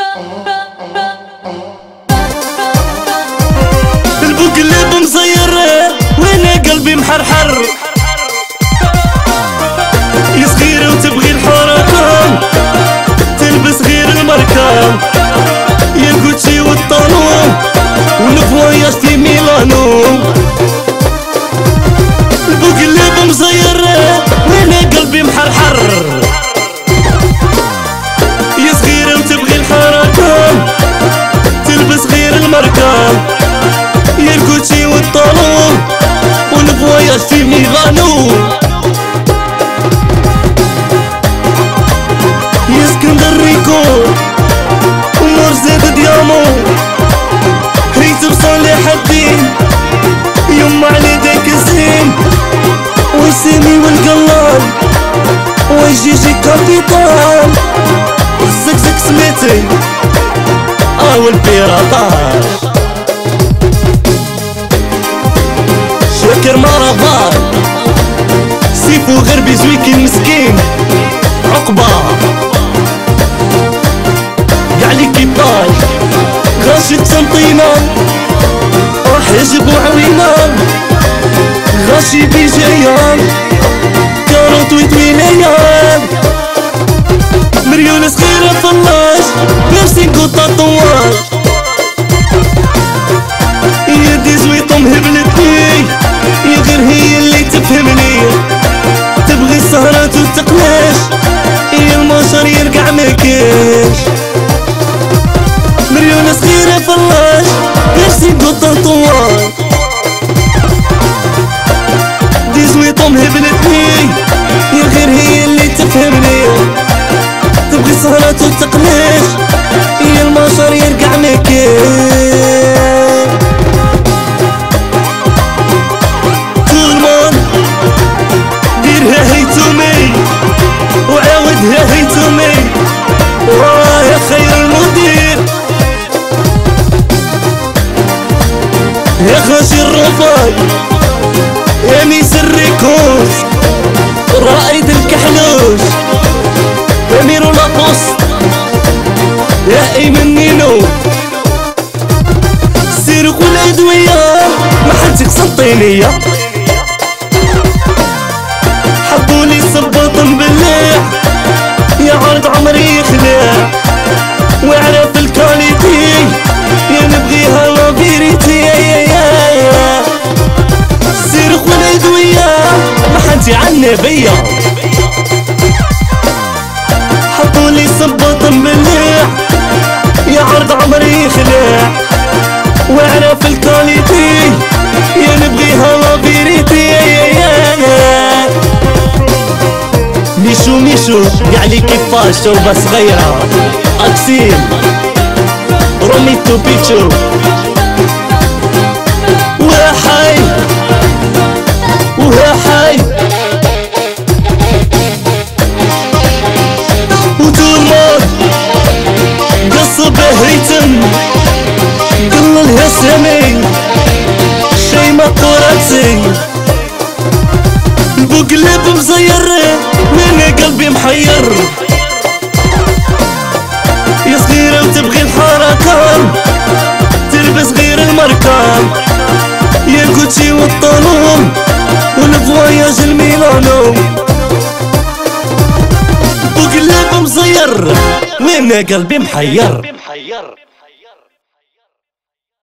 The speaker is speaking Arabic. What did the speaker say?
البوكليب مصير وانا قلبي محرحر، يا صغيرة وتبغي الحركة تلبس غير الماركة، يا الكوتشي والطالون ونفواياج في ميلانو. البوكليب مصير وانا قلبي محرحر، يا صغيرة وتبغي الحركة تلبس غير الماركة، يا الكوتشي والطالون ونفواياج في ميلانو. يا اسكندر ريكو ونور زاد ديامو، هريت بصالح الدين يما على داك الزين، وسامي والقلال وجيجي كابيتال، والزكزك سميتي والبيراطاج، شاكر مرافار سيفو غربي زويكي مسكين عقبة قاع ليكيباج غاشي تنطينا وحجب وعوينا، غاشي بيجايا كاروت وتوينيا، مريول صغيرة فلاش بيرسينكو تاتواج، يا دي زويطهم هبلتني يا غير هي اللي تفهمني، تبغي السهرات والتقلاش يا المشر يرقع مكاش، مريول صغيرة فلاش بيرسينكو تاتواج، دي زويطهم هبلتني يا غير هي اللي تفهمني، تبغي السهرات والتقلاش يا المشر يرقع مكاش. تولمون ديرها هيتومي وعاودها هيتومي، يا خير المدير يا خاشي الرفاي يا ميس الريكوز رائد الكحلوش يا ميرو لابوس يا ايمن نينو، السيرك والادوية ما حد يقسطينيا، حبوني صباط مبلع يا عرض عمري يخلع، وعرف الكاليتي يا نبغيها لا فيريتي، السيرك والادوية ما حد يعنى بيا، حطولي صباط مبلع يا عرض عمري يخلع، واعرف الكاليتي يا نبغيها لا فيريتي، ميشو ميشو قاع لي كيفاش شوبة صغيرة، اكسيم روميتو بيتشو وحي وحي وتولمون قصب هيتم قلل هسمي شي ما قراتي، البوكليب مزير وانا قلبي محير، يا صغيرة وتبغي الحركة تلبس غير الماركة، يا الكوتشي والطالون والفواياج الميلانو. البوكليب مزير وانا قلبي محير.